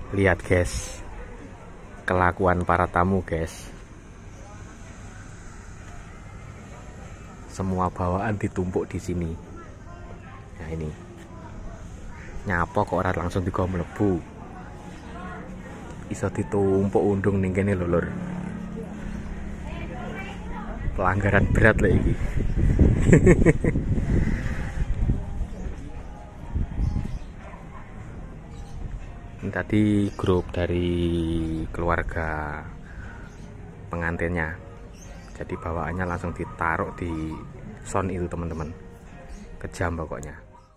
Lihat guys, kelakuan para tamu guys. Semua bawaan ditumpuk di sini. Nah ini, nyapa kok orang langsung digawa mlebu. Iso ditumpuk undung ning kene lho lur. Pelanggaran berat lho iki. Ini tadi grup dari keluarga pengantinnya. Jadi bawaannya langsung ditaruh di sound itu teman-teman. Kejam pokoknya.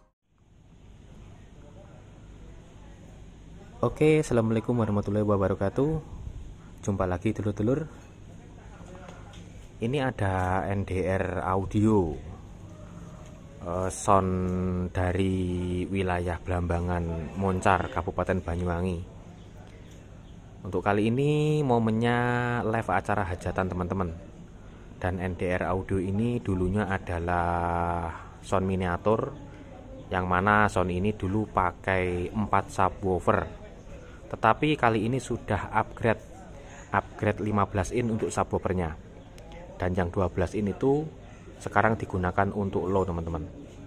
Oke, assalamualaikum warahmatullahi wabarakatuh. Jumpa lagi dulur-dulur. Ini ada NDR audio sound dari wilayah Blambangan Moncar, Kabupaten Banyuwangi. Untuk kali ini momennya live acara hajatan teman-teman. Dan NDR audio ini dulunya adalah sound miniatur, yang mana sound ini dulu pakai 4 subwoofer. Tetapi kali ini sudah upgrade 15 in untuk subwoofernya. Dan yang 12 in itu sekarang digunakan untuk low teman-teman.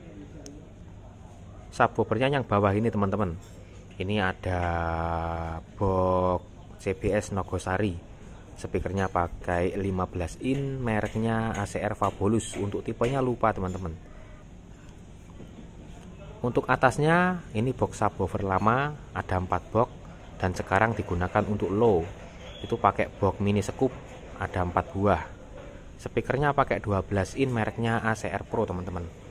Subwoofernya yang bawah ini teman-teman, ini ada box CBS Nogosari. Speakernya pakai 15 in, mereknya ACR Fabulous. Untuk tipenya lupa teman-teman. Untuk atasnya ini box subwoofer lama, ada 4 box, dan sekarang digunakan untuk low. Itu pakai box mini scoop, ada 4 buah. Speakernya pakai 12 in, mereknya ACR Pro teman-teman.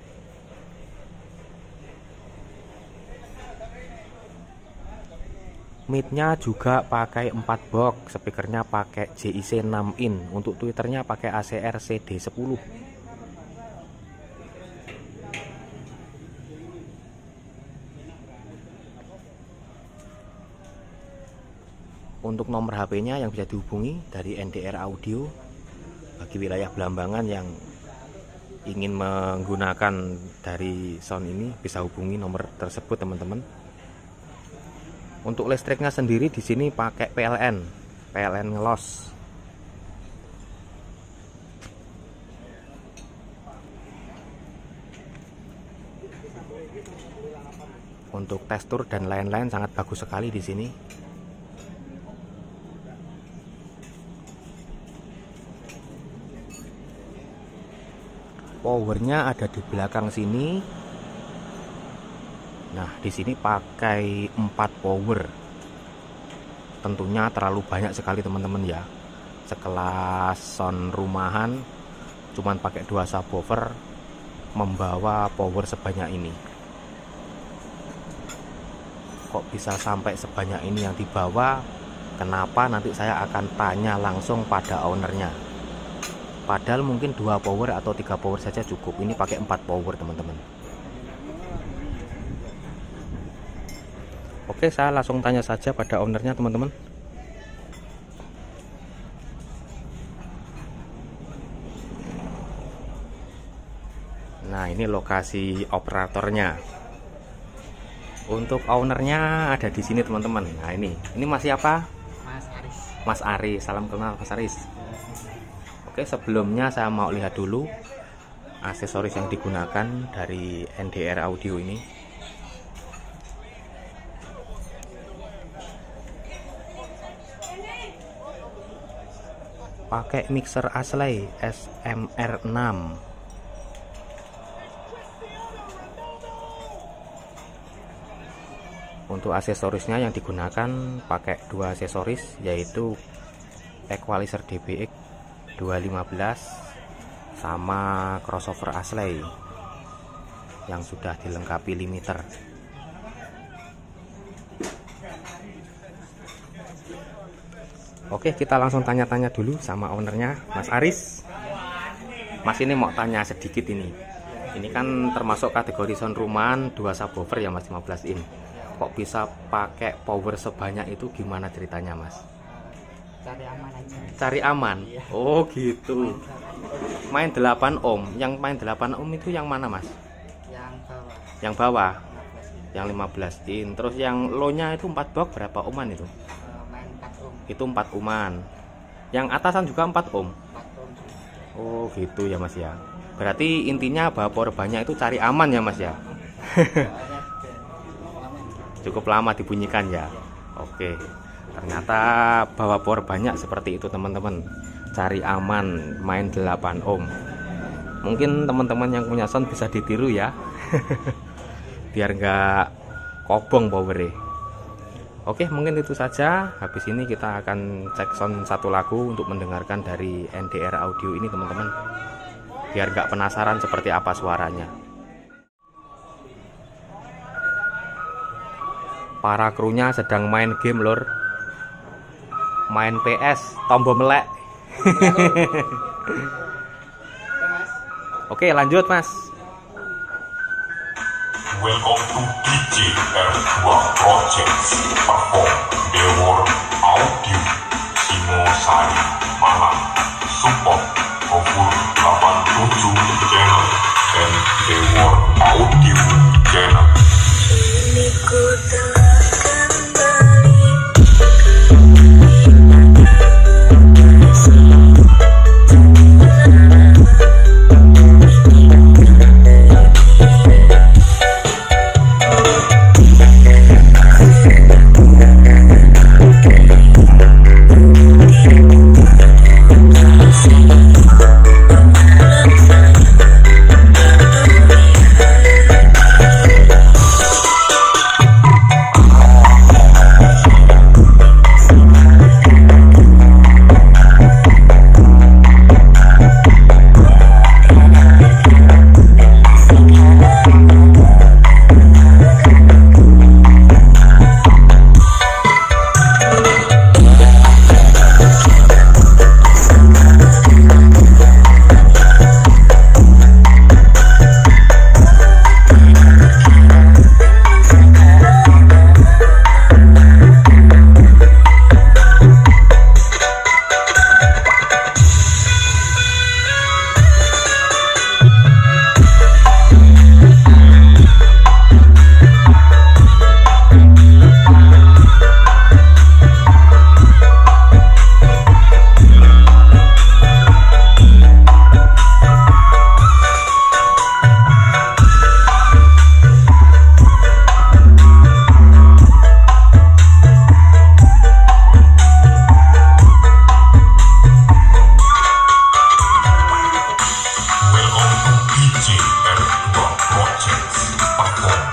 Midnya juga pakai 4 box, speakernya pakai JIC 6 in. Untuk tweeternya pakai ACR CD10. Untuk nomor HP-nya yang bisa dihubungi dari NDR Audio, bagi wilayah Blambangan yang ingin menggunakan dari sound ini bisa hubungi nomor tersebut teman-teman. Untuk listriknya sendiri di sini pakai PLN ngelos. Untuk tekstur dan lain-lain sangat bagus sekali di sini. Powernya ada di belakang sini. Nah, di sini pakai 4 power. Tentunya terlalu banyak sekali teman-teman ya. Sekelas sound rumahan cuman pakai 2 subwoofer membawa power sebanyak ini. Kok bisa sampai sebanyak ini yang dibawa? Kenapa? Nanti saya akan tanya langsung pada ownernya. Padahal mungkin 2 power atau 3 power saja cukup. Ini pakai 4 power teman-teman. Oke, saya langsung tanya saja pada ownernya teman-teman. Nah, ini lokasi operatornya. Untuk ownernya ada di sini teman-teman. Nah, ini Mas siapa? Mas Aris. Mas Aris, salam kenal Mas Aris. Oke, sebelumnya saya mau lihat dulu aksesoris yang digunakan dari NDR Audio ini. Pakai mixer Asley SMR6. Untuk aksesorisnya yang digunakan pakai 2 aksesoris, yaitu equalizer DBX 215 sama crossover Asley yang sudah dilengkapi limiter. Oke, kita langsung tanya-tanya dulu sama ownernya, Mas Aris. Mas, ini mau tanya sedikit ini. Ini kan termasuk kategori sound rumahan 2 subwoofer ya Mas, 15 in. Kok bisa pakai power sebanyak itu, gimana ceritanya Mas? Cari aman aja. Cari aman? Oh gitu. Main 8 ohm. Yang main 8 ohm itu yang mana Mas? Yang bawah. Yang bawah? Yang 15 in. Terus yang low-nya itu 4 box berapa oman itu? Main 4 ohm. Itu 4 oman. Yang atasan juga 4 ohm. 4 ohm. Oh gitu ya Mas ya. Berarti intinya bahwa power banyak itu cari aman ya Mas ya. Cukup lama dibunyikan ya. Oke. Ternyata bawa power banyak seperti itu teman-teman. Cari aman main 8 ohm. Mungkin teman-teman yang punya sound bisa ditiru ya. Biar nggak kobong powernya. Oke, mungkin itu saja. Habis ini kita akan cek sound satu lagu untuk mendengarkan dari NDR audio ini teman-teman. Biar nggak penasaran seperti apa suaranya. Para krunya sedang main game lor. Main PS, tombol melek. Oke, lanjut Mas. Welcome to DJ R2 Projects perform Dewor Audio Singosari Malang support Gofur 87 channel dan Dewor Audio channel. Ini ku telah DJ R2 Projects perform